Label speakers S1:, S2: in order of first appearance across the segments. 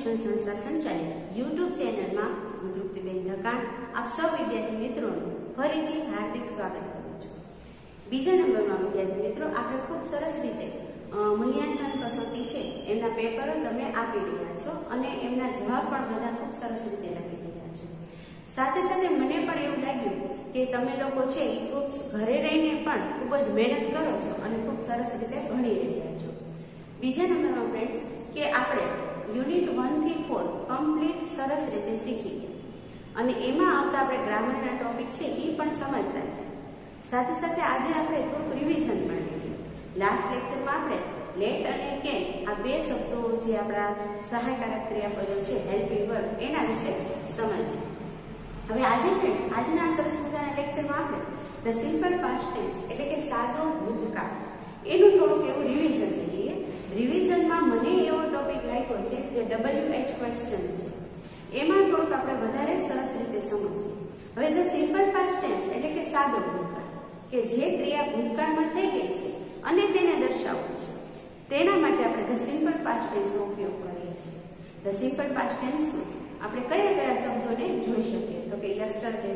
S1: શિક્ષણ સંસ્થા સંચાલિત યુટ્યુબ ચેનલમાં હું તૃપ્તિબેન ધકાણ આપ સૌ વિદ્યાર્થી મિત્રોનું ફરીથી હાર્દિક સ્વાગત કરું છું। બીજા નંબરમાં વિદ્યાર્થી મિત્રો આપણે ખૂબ સરસ રીતે મૂલ્યાંકન કસોટી છે એમના પેપરો તમે આપી રહ્યા છો અને એમના જવાબ પણ બધા ખૂબ સરસ રીતે લખી રહ્યા છો। સાથે સાથે મને પણ એવું લાગ્યું કે તમે લોકો છે એ ખૂબ ઘરે રહીને પણ ખૂબ જ મહેનત કરો છો અને ખૂબ સરસ રીતે ભણી રહ્યા છો। બીજા નંબરમાં ફ્રેન્ડ્સ કે આપણે યુનિટ 1 થી 4 કમ્પ્લીટ સરસ રીતે શીખી ગયા અને એમાં આવતા આપણે ગ્રામરના ટોપિક છે એ પણ સમજતા ગયા। સાથે સાથે આજે આપણે થોડું રિવિઝન પણ લઈએ। લાસ્ટ લેક્ચરમાં આપણે લેટ અને કેન આ બે શબ્દો જે આપણા સહાયકારક ક્રિયાપદો છે હેલ્પિંગ વર્બ એના વિશે સમજીએ। હવે આજે ફ્રેન્ડ્સ આજના સરસ મજાના લેક્ચરમાં આપણે ધ સિમ્પલ પાસ્ટ ટેન્સ એટલે કે સાદો ભૂતકાળ એનું થોડુંક એવું રિવિઝન લઈએ। રિવિઝનમાં મને એવો ટોપિક લાગ્યો છે જે WH ક્વેશ્ચન છે એમાં થોડુંક આપણે વધારે સરસ રીતે સમજીએ। હવે ધ સિમ્પલ પાસ્ટ ટેન્સ એટલે કે સાદો ભૂતકાળ કે જે ક્રિયા ભૂતકાળમાં થઈ ગઈ છે અને તેને દર્શાવવું છે તેના માટે આપણે ધ સિમ્પલ પાસ્ટ ટેન્સનો ઉપયોગ કરીએ છીએ। ધ સિમ્પલ પાસ્ટ ટેન્સમાં આપણે કયા કયા શબ્દોને જોઈ શકીએ તો કે yesterday,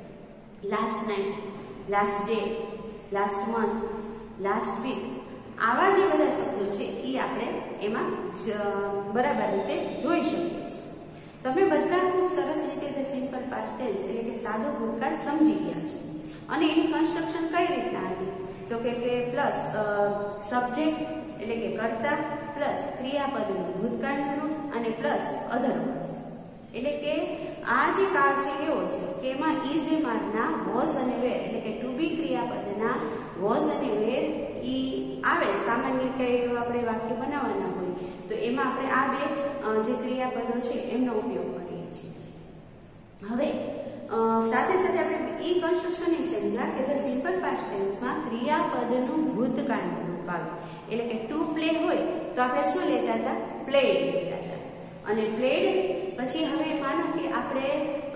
S1: last night, last day, last month, last week આવા જે બધા શબ્દો છે એ આપણે એમાં બરાબર રીતે જોઈ શકીએ છીએ। તમે બધા ખૂબ સરસ રીતે ધ સિમ્પલ પાસ્ટ ટેન્સ એટલે કે સાદો ભૂતકાળ સમજી ગયા છો અને એની કન્સ્ટ્રક્શન કઈ રીતના હતી તો કે પ્લસ સબ્જેક્ટ એટલે કે કર્તા પ્લસ ક્રિયાપદનું ભૂતકાળનું રૂપ અને પ્લસ અધરવર્સ એટલે કે આ જે કાળ છે એવો છે કે એમાં ઇઝ એ મારના વોઝ અને વેર એટલે કે ટુ બી ક્રિયાપદના વોઝ અને વેર ઈ આવે। સામાન્ય કઈ આપણે વાક્ય બનાવવાના હોય તો એમાં આપણે આ બે જે ક્રિયાપદો છે એમનો ઉપયોગ કરીએ છીએ। હવે સાથે સાથે આપણે એ કન્સ્ટ્રક્શન એ સમજ્યા કે ધ સિમ્પલ પાસ્ટ ટેન્સમાં ક્રિયાપદનું ભૂતકાળનું રૂપ આવે એટલે કે ટુ પ્લે હોય તો આપણે શું લેતા હતા પ્લેડ લેતા હતા અને પ્લેડ પછી હવે માનો કે આપણે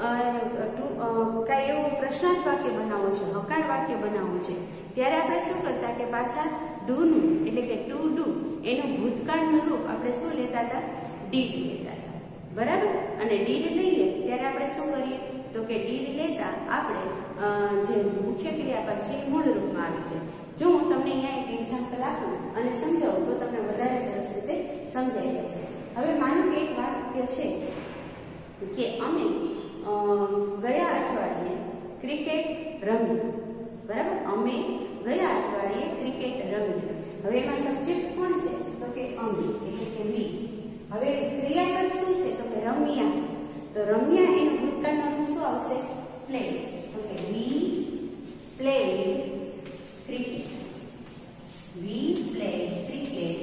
S1: કઈ એવું પ્રશ્નાર્થ વાક્ય બનાવવું છે હકાર વાક્ય બનાવવું છે ત્યારે આપણે શું કરતા કે પાછા ડુનું એટલે કે ટુ ડુ એનું ભૂતકાળનું રૂપ આપણે શું લેતા હતા ડીડ લેતા હતા બરાબર। અને ડીડ લઈએ ત્યારે આપણે શું કરીએ તો કે ડીડ લેતા આપણે જે મુખ્ય ક્રિયાપદ છે એ મૂળ રૂપમાં આવી જાય। જો હું તમને અહીંયા એક એક્ઝામ્પલ આપું અને સમજાવું તો તમને વધારે સરસ રીતે સમજાઈ જશે। હવે માનો કે એક વાક્ય છે કે અમે ગયા અઠવાડિયે ક્રિકેટ રમ્યું બરાબર। અમે ગયા અઠવાડિયે ક્રિકેટ રમ્યું। હવે એમાં સબ્જેક્ટ કોણ છે તો કે અમે એટલે કે વી। હવે ક્રિયાપદ શું છે તો કે રમ્યા તો રમ્યા એનું ભૂતકાળનું રૂપ શું આવશે પ્લે તો કે we played cricket we played cricket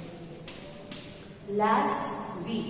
S1: last week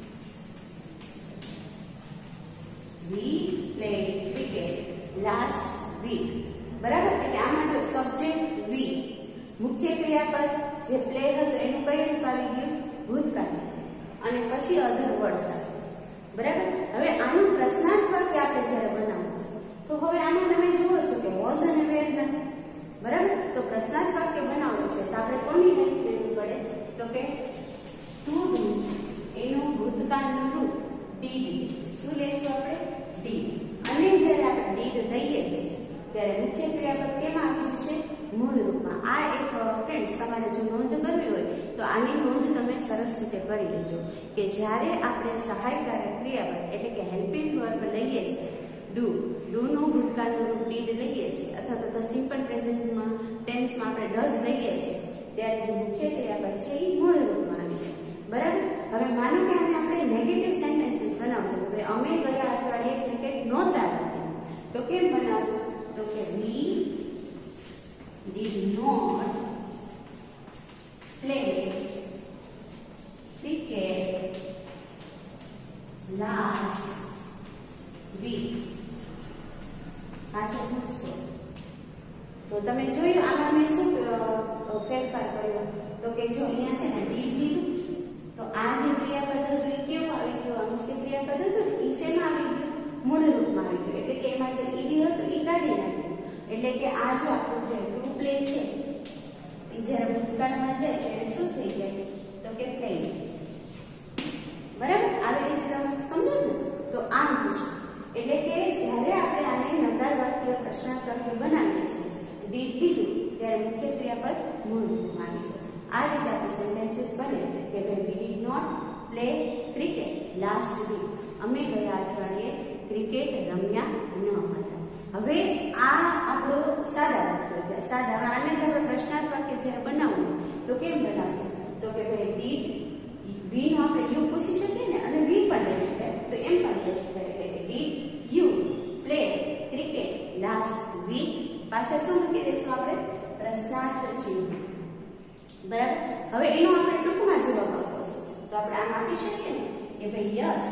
S1: we played cricket last week બરાબર। એટલે આમાં જો સબ્જેક્ટ વી મુખ્ય ક્રિયાપદ જે પ્લે હતું એનું કયું રૂપ આવી ગયું ભૂતકાળ અને પછી અધર વર્ડ્સ આવે બરાબર। હવે આનું પ્રશ્નાર્થ વાક્ય આપણે જ્યારે બનાવવું છે તો હવે આમાં તમે જુઓ છો કે વોઝ અને વેર નથી બરાબર। તો પ્રશ્નાર્થ વાક્ય બનાવવું છે તો આપણે કોની હેલ્પ લેવી પડે તો કે ટુ ડુ એનું ભૂતકાળનું રૂપ ડીડ શું લેશું આપણે ડીડ અને જ્યારે આપણે ડીડ લઈએ છીએ ત્યારે મુખ્ય ક્રિયાપદ કેમાં આવી જશે મૂળ રૂપમાં। આ એક ફ્રેન્ડ્સ તમારે જો નોંધ કરવી હોય તો આની નોંધ તમે સરસ રીતે કરી લેજો કે જ્યારે આપણે સહાયકારક ક્રિયાપદ એટલે કે હેલ્પિંગ વર્બ લઈએ છીએ ડુનું ભૂતકાળનું રૂપ ડીડ લઈએ છીએ અથવા તો ધ સિમ્પલ પ્રેઝન્ટમાં ટેન્સમાં આપણે ડઝ લઈએ છીએ ત્યારે જે મુખ્ય ક્રિયાપદ છે એ મૂળ રૂપમાં આવે છે બરાબર। હવે માનો કે આને આપણે નેગેટિવ સેન્ટેન્સીસ બનાવશું કે અમે ગયા અઠવાડિયે ક્રિકેટ નહોતા રમ્યા તો કેમ બનાવશું તો કે we did not play cricket last week પાછળ મૂકશો તો તમે જોયું આમાં મેં શું ફેરફાર કર્યો તો કે જો અહીંયા છે ને ડીડ લીધું તો આ જે ક્રિયાપદ હતું એ કેવું આવી ગયું આ મુખ્ય ક્રિયાપદ હતું ને એ શેમાં આવી ગયું મૂળ રૂપમાં આવી ગયું એટલે કે એમાં જે ઈડી હતું એ કાઢી નાખ્યું એટલે કે આ જો આપણું જે ટુ પ્લે છે એ જ્યારે ભૂતકાળમાં જાય ત્યારે શું થઈ જાય તો કે પ્લે બરાબર। ડીડ લીધું ત્યારે મુખ્ય ક્રિયાપદ મૂળ રૂપમાં આવી છે. આ રીતે આપણું સેન્ટેન્સીસ બને કે ભાઈ we did not play cricket last week. અમે ગયા અઠવાડિયે ક્રિકેટ રમ્યા ન હતા. હવે આ આપણો સાદા વાક્ય થયા. સાદા. હવે આને જ આપણે પ્રશ્નાર્થ વાક્ય જ્યારે બનાવવું તો કેમ બનાવશું? તો કે ભાઈ ડીડ વી નો આપણે યુ પૂછી શકીએ ને, અને વી પણ લઈ શકાય. તો એમ પણ લઈ શકાય કે did you play cricket last week. પાછળ શું મૂકી દઈશું આપણે? પ્રશ્નાર્થ ચિહ્ન. બરાબર. હવે એનો આપણે ટૂંકમાં જવાબ આપીશું. તો આપણે આમ આપી શકીએ ને કે ભાઈ યસ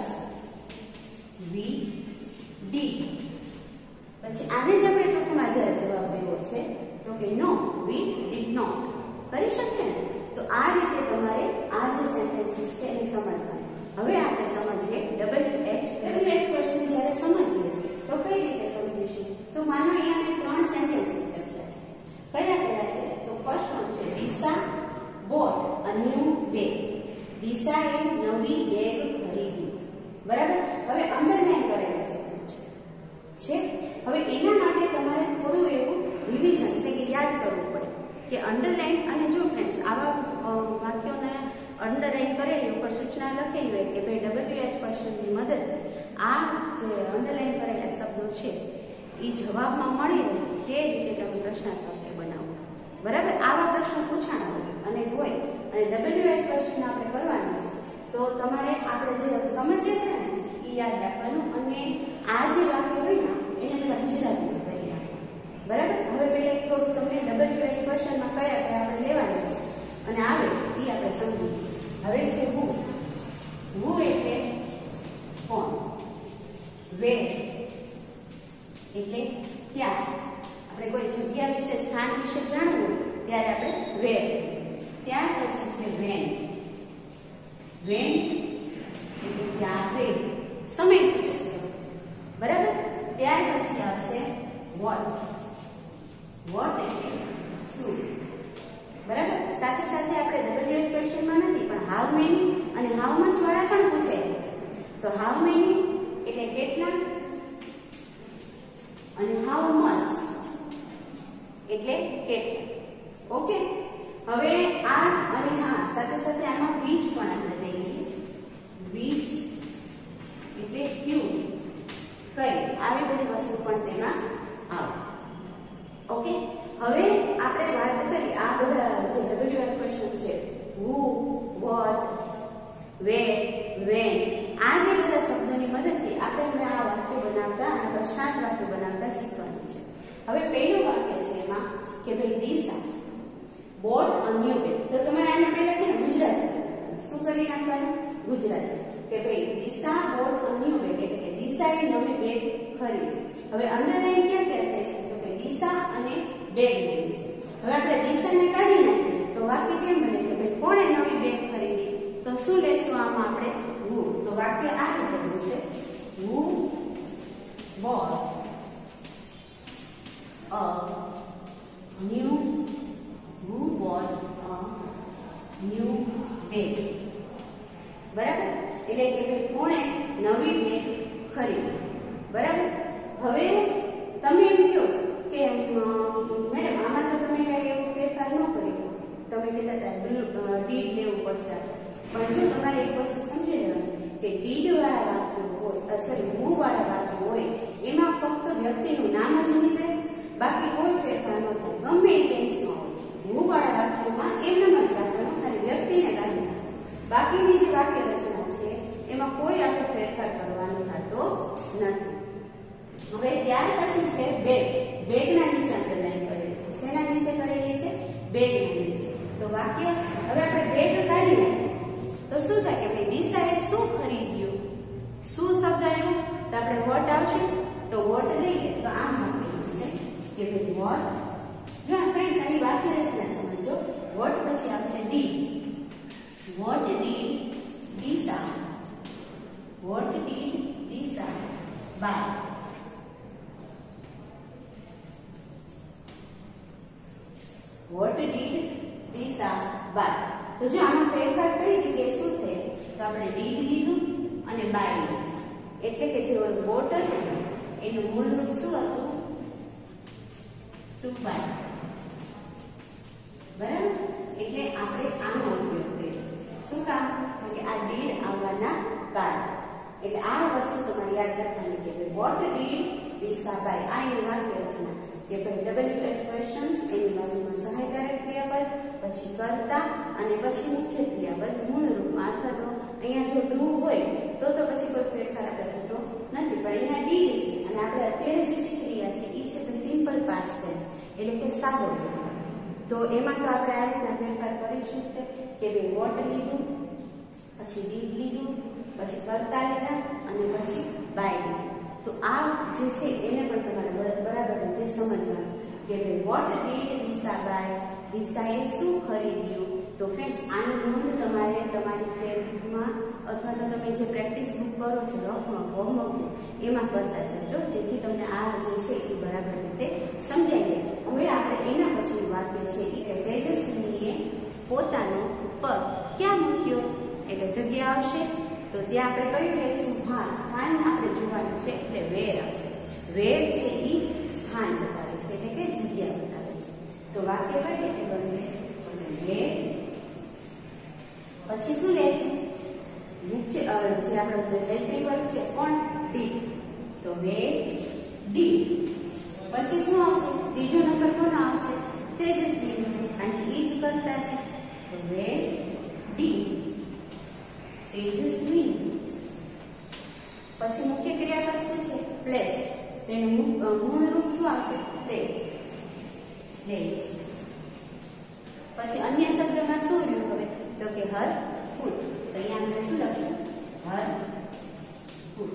S1: વી ડીડ. પછી આને જ આપણે ટૂંકમાં જવાબ દેવો છે તો કે નો વી ડીડ નોટ. કરી શકીએ ને? તો આ રીતે તમારે આ જે સેન્ટેન્સીસ છે એને સમજવાનું. હવે આપણે સમજીએ WH ક્વેશ્ચન જ્યારે સમજીએ છીએ તો કઈ રીતે સમજીશું? તો માનો અહીંયા મેં 3 સેન્ટેન્સીસ લખ્યા છે. કયા છે? તો ફર્સ્ટ વન છે Disha bought a new bag. દિશાએ નવી બેગ ખરીદી. બરાબર. હવે અંડરલાઈન કરેલા શબ્દો છે. હવે એના માટે તમારે થોડું એવું રિવિઝન એટલે કે યાદ કરવું પડે કે અંડરલાઈન. અને જો ફ્રેન્ડ્સ આવા વાક્યોને અંડરલાઈન કરેલી ઉપર સૂચના લખેલી હોય કે ભાઈ WH ક્વેશ્ચનની મદદથી આ જે અંડરલાઈન કરેલા શબ્દો છે એ જવાબમાં મળી રહે તે રીતે તમે પ્રશ્નાર્થ વાક્ય બનાવો. બરાબર. આવા પ્રશ્નો પૂછાણા હોય અને WH ક્વેશ્ચન આપણે કરવાનું છે તો તમારે આપણે જે સમજીએ છે ને એ યાદ રાખવાનું. અને આ જે વાક્ય હોય ને એને બધા ગુજરાતીમાં કરી નાખવાનું. બરાબર. હવે પહેલા થોડું તમને WH ક્વેશ્ચનમાં કયા આપણે લેવાના છે અને આવે એ આપણે સમજીએ. હવે છે હુ. હુ એટલે કોણ. વેર એટલે ક્યાં. આપણે કોઈ જગ્યા વિશે સ્થાન વિશે જાણવું હોય ત્યારે આપણે વેર. ત્યાર પછી છે વેન. વેન એટલે ક્યારે. સમય સૂચક છે. બરાબર. ત્યાર પછી આવશે વોટ. વોટ એટલે શું. બરાબર. સાથે સાથે આપણે WH ક્વેશ્ચનમાં નથી પણ હાઉ મેની અને હાઉ મચ વાળા પણ પૂછાય છે. તો હાઉ મેની એટલે કેટલા અને હાઉ મચ એટલે કેટલા. ઓકે. હવે આ અને હા સાથે સાથે આમાં which પણ આપણે લઈ લઈએ. which એટલે ક્યુ કઈ. આવી બધી વસ્તુ પણ તેમાં આવે. ઓકે. હવે આપણે વાત કરી આ બધા જે WH ક્વેશ્ચન છે who what where when આ જે બધા શબ્દોની મદદથી આપણે હવે આ વાક્ય બનાવતા અને પ્રશ્નાર્થ વાક્ય બનાવતા શીખવાનું છે. હવે પહેલું વાક્ય છે એમાં કે ભાઈ Disha bought a new bag. તો તમારે આના પહેલા છે ને ગુજરાતી શું કરી નાખવાનું? ગુજરાતી. કે ભાઈ Disha bought a new bag એટલે કે દિશાએ નવી બેગ ખરીદી. હવે અંડરલાઈન ક્યાં ક્યાં થાય છે? તો કે દિશા અને બેગ લેવી છે. હવે આપણે દિશાને કાઢી નાખીએ તો વાક્ય કેમ બને કે ભાઈ કોણે નવી બેગ ખરીદી? તો શું લેશું આમાં આપણે? હુ. તો વાક્ય આ રીતે બનશે who bought a new. Who bought a new bag. બરાબર. એટલે કે ભાઈ કોણે નવી બેગ ખરીદી. બરાબર. હવે તમે એમ કહો કે મેડમ આમાં તો તમે કઈ એવું ફેરફાર ન કર્યો. તમે કહેતા હતા ડીડ લેવું પડશે. પણ જો તમારે એક વસ્તુ સમજી લેવાની કે ડીડ વાળા વાક્યો હોય હુ વાળા વાક્યો હોય એમાં ફક્ત વ્યક્તિનું નામ જ નીકળે, બાકી કોઈ ફેરફાર ન થાય. ગમે એ ટેન્સમાં હોય હુ વાળા વાક્યોમાં એમનેમ જ રાખવાનું, ખાલી વ્યક્તિને કાઢી નાખવાનું. બાકીની જે વાક્ય રચના છે એમાં કોઈ આપણે ફેરફાર કરવાનો થતો નથી. હવે ત્યાર પછી છે બેગ. બેગના નીચે અંડરલાઈન કરેલી છે. શેના નીચે કરેલી છે? બેગના નીચે. તો વાક્ય હવે આપણે બેગ કાઢી નાખીએ તો શું થાય કે ભાઈ દિશાએ શું ખરીદ્યું? શું શબ્દ આવ્યો? તો આપણે વોટ આવશે. તો વોટ લઈએ તો આમ લખેલું છે કે ભાઈ વોટ. જો ફ્રેન્ડ્સ આની વાક્ય રચના સમજો. વોટ પછી આવશે did. What did Disha. What did Disha buy. What did Disha buy. તો જો આમાં ફેરફાર કઈ જગ્યાએ શું થાય? તો આપણે ડીડ લીધું અને બાય લીધું. એટલે કે જે બોટ હતું એનું મૂળ રૂપ શું હતું? To buy. એટલે આ વસ્તુ તમારે યાદ રાખવાની કે વોટ ડીડ દિશાબાઈ, આ એની વાક્ય રચના કે ભાઈ WH ક્વેશ્ચન્સ, એની બાજુમાં સહાયકારક ક્રિયાપદ, પછી કર્તા અને પછી મુખ્ય ક્રિયાપદ મૂળ રૂપમાં, અથવા તો અહીંયા જો ડુ હોય તો પછી કોઈ ફેરફાર આપણે થતો નથી, પણ એના ડીડ છે અને આપણે અત્યારે જે શીખી રહ્યા છે એ છે ધ સિમ્પલ પાસ્ટ ટેન્સ, એટલે કે સાદો ભૂતકાળ. તો એમાં તો આપણે આ રીતના ફેરફાર કરી શકીએ કે ભાઈ વોટ લીધું, પછી ડીડ લીધું, પછી કર્તા લીધા અને પછી બાય લીધું. તો આ જે છે એને પણ તમારે બરાબર રીતે સમજવાનું કે ભાઈ વોટ ડીડ દિશાબાઈ, દિશાએ શું ખરીદ્યું. તો ફ્રેન્ડ્સ, આની નોંધ તમારે તમારી ફેરબુકમાં અથવા તો તમે જે પ્રેક્ટિસ બુક કરો છો રફમાં હોમવર્કમાં એમાં કરતા જજો, જેથી તમને આ જે છે એ બરાબર રીતે સમજાઈ જાય. હવે આપણે એના પછીનું વાક્ય છે કે તેજસ્વીએ પોતાનો પગ ક્યાં મૂક્યો, એટલે જગ્યા આવશે. તો ત્યાં આપણે કયું કહીશું? હા, સ્થાન આપણે જોવાનું છે એટલે વેર આવશે. વેર છે એ સ્થાન બતાવે છે, એટલે કે જગ્યા બતાવે છે. તો વાક્ય કઈ રીતે બનશે? વેર, પછી શું લેશું? મુખ્ય જે આપણો હેલ્પિંગ વર્બ છે કોણ? ડીડ. તો વેર ડીડ. પછી શું આવશે? ત્રીજો નંબર કોનો આવશે? તેજસ્વી, કારણ કે એ જ કરતા છે. તો વેર ડીડ તેજસ્વી. પછી મુખ્ય ક્રિયાપદ શું છે? પ્લેસ્ડ. તો એનું મૂળ રૂપ શું આવશે? પ્લેસ. પ્લેસ. પછી અન્ય શબ્દમાં શું રહ્યું હવે? તો કે હર ફૂટ. તો અહીંયા આપણે શું લખ્યું? હર ફૂટ.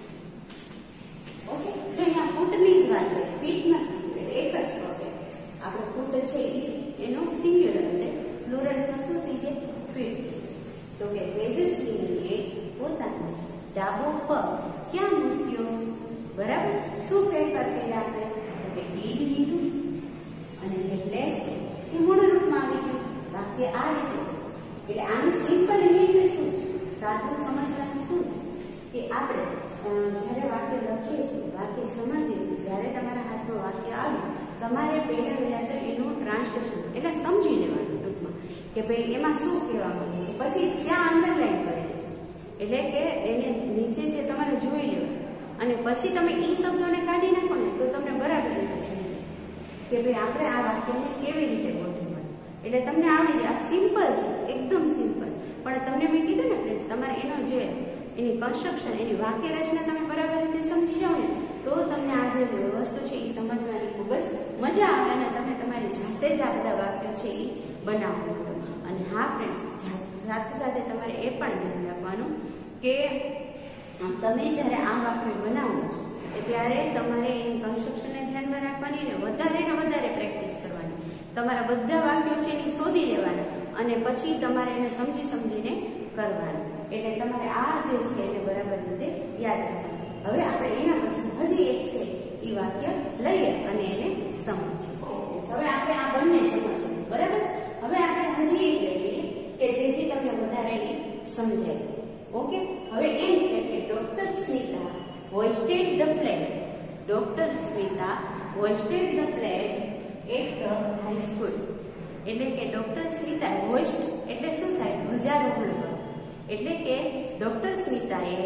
S1: ઓકે, જો અહીંયા ફૂટની જ વાત કરીએ, ફીટ નથી, એટલે એક જ પ્રોબ્લેમ. આપણો ફૂટ છે એનો સિંગ્યુલર છે, પ્લુરલ્સમાં શું થઈ જાય? ફીટ. તો કે તેજસ્વીએ પોતાનો ડાબો પગ ક્યાં મૂક્યો? બરાબર. શું ફેરફાર કર્યા આપણે? કે ડીડ લીધું અને જે પ્લેસ છે એ મૂળ રૂપમાં આવી ગયું. વાક્ય આ રીતે. એટલે આની સિમ્પલ રીત શું છે? સાદું સમજવાનું શું છે કે આપણે જ્યારે વાક્ય લખીએ છીએ, વાક્ય સમજીએ છીએ, જ્યારે તમારા હાથમાં વાક્ય આવ્યું, તમારે પહેલા તો એનું ટ્રાન્સલેશન એટલે સમજી લેવાનું ટૂંકમાં કે ભાઈ એમાં શું કહેવા માંગે છે. પછી ત્યાં અંડરલાઈન કરેલી છે, એટલે કે એને નીચે જે તમારે જોઈ લેવાનું અને પછી તમે એ શબ્દોને કાઢી નાખો ને તો તમને બરાબર રીતે સમજાય છે કે ભાઈ આપણે આ વાક્યને કેવી રીતે ગોઠવવાનું. એટલે તમને આવડી જાય. આ સિમ્પલ છે, એકદમ સિમ્પલ. પણ તમને મેં કીધું ને ફ્રેન્ડ્સ, તમારે એનો જે એની કન્સ્ટ્રક્શન, એની વાક્ય રચના તમે બરાબર રીતે સમજી જાઓ ને તો તમને આ જે વસ્તુ છે એ સમજવાની ખૂબ જ મજા આવે અને તમે તમારી જાતે જ આ બધા વાક્યો છે એ બનાવો. અને હા ફ્રેન્ડ્સ, સાથે સાથે તમારે એ પણ ધ્યાન રાખવાનું કે તમે જ્યારે આ વાક્ય બનાવો છો ત્યારે તમારે એની કન્સ્ટ્રક્શનને ધ્યાનમાં રાખવાની ને વધારે પ્રેક્ટિસ કરવાની. તમારા બધા વાક્યો છે એની શોધી લેવાના અને પછી તમારે એને સમજીને કરવાનું. એટલે તમારે આ જે છે એને બરાબર રીતે યાદ રાખવાનું. હવે આપણે એના પછી હજી એક છે એ વાક્ય લઈએ અને એને સમજીએ. હવે આપણે આ બંને સમજીએ, બરાબર. હવે આપણે હજી એક લઈએ કે જેથી તમને વધારે સમજાય. ઓકે, હવે એમ છે કે doctor Smita hoisted the flag. Doctor Smita hoisted the flag at the high school. એટલે કે ડોક્ટર સ્મિતા હોઇસ્ટ એટલે શું થાય? ધ્વજારોહણ કરો. એટલે કે ડોક્ટર સ્મિતાએ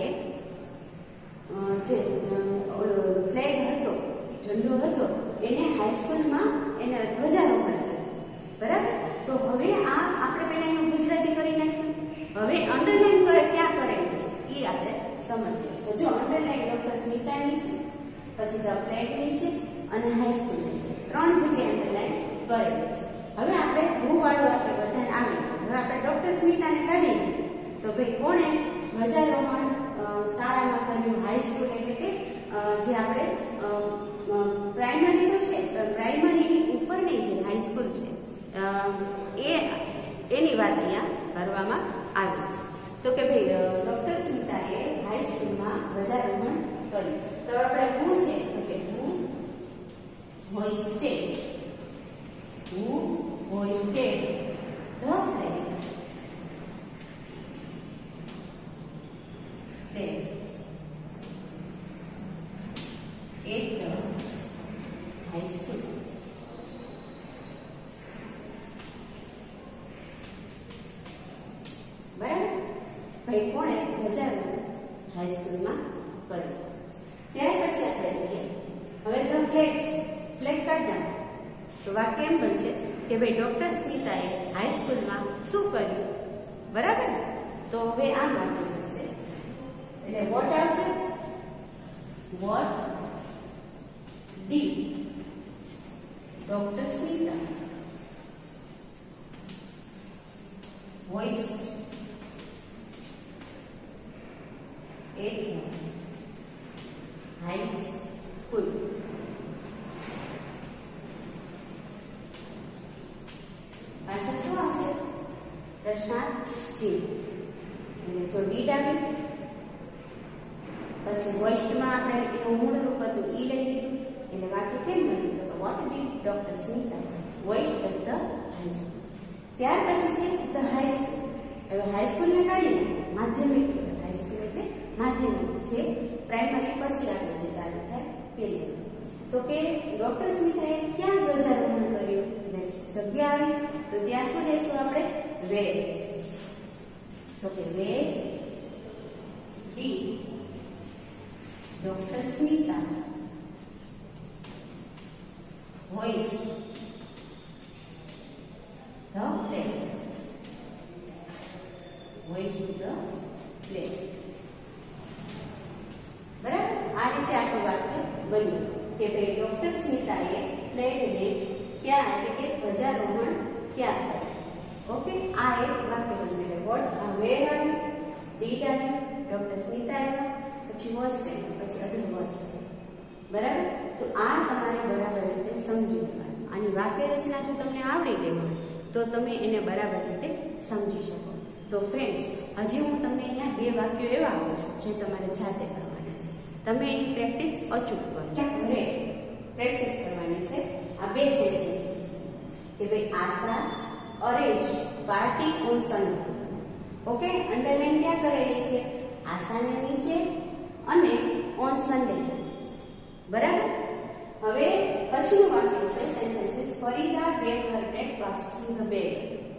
S1: જે ફ્લેગ હતો, ઝંડો હતો, એને હાઈસ્કૂલમાં એને ધ્વજારોહણ કર્યું. બરાબર. તો હવે આ આપણે પહેલા એનું ગુજરાતી કરી નાખ્યું. હવે અંડરલાઈન ક્યાં કરેલું છે એ આપણે સમજીએ. તો જો અંડરલાઈન ડોક્ટર સ્મિતાની છે, પછી ધ ફ્લેગની છે અને હાઈસ્કૂલની છે. 3 જગ્યાએ અંડરલાઈન કરેલી છે. હવે આપણે હું વાળું વાક્ય બધાને આવે. હવે આપણે ડોક્ટર સ્મિતાને કાઢી તો ભાઈ કોણે ધ્વજારોહણ શાળામાં કર્યું? હાઈસ્કૂલ એટલે કે જે આપણે પ્રાઇમરી તો છે, પ્રાઇમરીની ઉપરની જે હાઈસ્કૂલ છે એની વાત અહીંયા કરવામાં આવી છે. તો કે ભાઈ ડોક્ટર સ્મિતાએ હાઈસ્કૂલમાં ધ્વજારોહણ કર્યું. તો આપણે હું છે તો કે હું હોઇસ્ટેડ ધ ફ્લેગ. હાઈસ્કૂલમાં કર્યું. ત્યાર પછી આપણે લઈએ હવે ધ ફ્લેગ છે. ફ્લેગ કાઢતા તો વાક્ય એમ બનશે કે ભાઈ ડોક્ટર સ્મિતાએ હાઈસ્કૂલમાં શું કર્યું, બરાબર ને? તો હવે આ વાક્ય બનશે એટલે વોટ આવશે, what did doctor Smita voice at high school. પાછળ શું આવશે? પ્રશ્નાર્થ ચિહ્ન. એટલે જો ડીડ આવ્યું પછી વોઇસ્ડમાં આપણે એનું મૂળ રૂપ હતું ઈ લઈ લીધું એટલે વાક્ય કેમ બન્યું? તો what did doctor Smita voiced at the high school. ત્યાર પછી છે ધ હાઈસ્કૂલ. હવે હાઈસ્કૂલને કાઢીને માધ્યમિક કહેવાય. હાઈસ્કૂલ એટલે માધ્યમિક, જે પ્રાઇમરી પછી આપણે જે ચાલુ થાય તે લેવું. તો કે ડોક્ટર સ્મિતાએ ક્યાં ધ્વજારોહણ કર્યું? જગ્યા આવી તો ત્યાં શું લેશું આપણે? વે. તો કે where did doctor Smita voice the flag. Voice to the flag. બરાબર? આ રીતે આખું વાક્ય બન્યું કે ભાઈ ડોક્ટર સ્મિતાએ ફ્લેગને ક્યાં એટલે કે ધ્વજારોહણ ક્યાં કર્યું. ઓકે, આ એક વાક્ય બન્યું. વોટ વેર આવ્યું, ડીડ આવ્યું, ડોક્ટર સ્મિતા આવ્યા, પછી વોચ કર્યું, પછી અધર વર્ડ્સ. બરાબર? તો આ તમારે બરાબર રીતે સમજી લેવાનું. આની વાક્ય રચના જો તમને આવડી ગઈ હોય તો તમે એને બરાબર રીતે સમજી શકો. તો ફ્રેન્ડ્સ, હજી હું તમને અહીંયા બે વાક્યો એવા આપું છું જે તમારે જાતે કરવાના છે. તમે એની પ્રેક્ટિસ અચૂક કરજો. ઘરે પ્રેક્ટિસ કરવાની છે. આ બે સેન્ટેન્સીસ કે ભાઈ Asha arrange party on Sunday. Okay, underline ક્યાં કરેલી છે? આશાને નીચે અને ઓન સન્ડે. બરાબર? હવે પછીનું વાક્ય છે sentences Farida gave her breakfast to the bed.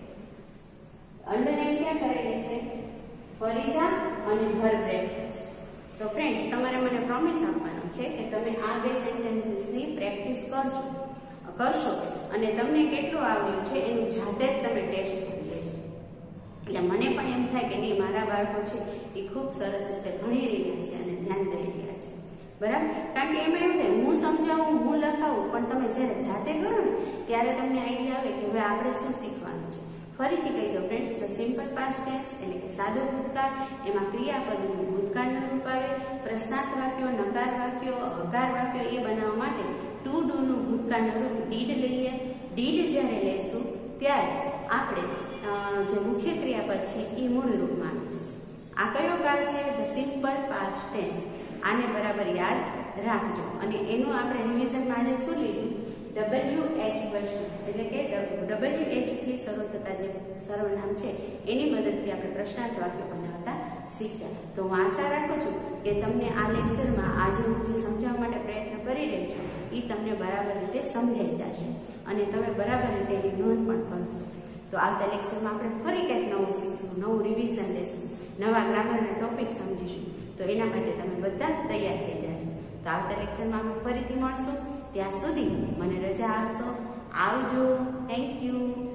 S1: Underline ક્યાં કરેલી છે? ફરીદા અને her breakfast. તો ફ્રેન્ડ્સ, તમારે મને પ્રોમિસ આપવાનો છે કે તમે આ બે સેન્ટેન્સીસની પ્રેક્ટિસ કરશો અને તમને કેટલું આવડ્યું છે એનું જાતે જ તમે ટેસ્ટ કરી લેજો. એટલે મને પણ એમ થાય કે નહીં, મારા બાળકો છે એ ખૂબ સરસ રીતે ભણી રહ્યા છે અને ધ્યાન દઈ રહ્યા છે. બરાબર? કારણ કે એમાં એવું થાય હું સમજાવું, હું લખાવું, પણ તમે જ્યારે જાતે કરો ને ત્યારે તમને આઈડિયા આવે કે હવે આપણે શું શીખવાનું છે. ફરીથી કહી દો friends, the simple past tense એટલે કે સાદો ભૂતકાળ, એમાં ક્રિયાપદનું ભૂતકાળનું રૂપ આવે. પ્રશ્નાર્થ વાક્યો, નકાર વાક્યો, હકાર વાક્યો એ બનાવવા માટે ટુ ડુનું ભૂતકાળનું રૂપ ડીડ લઈએ. ડીડ જ્યારે લેશું ત્યારે આપણે જે મુખ્ય ક્રિયાપદ છે એ મૂળ રૂપમાં આવી જશે. આ કયો કાળ છે? The simple past tense. આને બરાબર યાદ રાખજો. અને એનું આપણે રિવિઝનમાં આજે શું લીધું? WH ક્વેશ્ચન્સ એટલે કે WH થી શરૂ થતા જે સર્વનામ છે એની મદદથી આપણે પ્રશ્નાર્થ વાક્ય બનાવતા શીખ્યા. તો હું આશા રાખું છું કે તમને આ લેક્ચરમાં આજે હું જે સમજાવવા માટે પ્રયત્ન કરી રહી છું એ તમને બરાબર રીતે સમજાઈ જશે અને તમે બરાબર રીતે એની નોંધ પણ કરશો. તો આવતા લેક્ચરમાં આપણે ફરી કંઈક નવું શીખશું, નવું રિવિઝન લેશું, નવા ગ્રામરના ટોપિક સમજીશું. તો એના માટે તમે બધા તૈયાર થઈ જાજો. તો આવતા લેક્ચરમાં આપણે ફરીથી મળશું. ત્યાં સુધી મને રજા આપશો. આવજો. Thank you.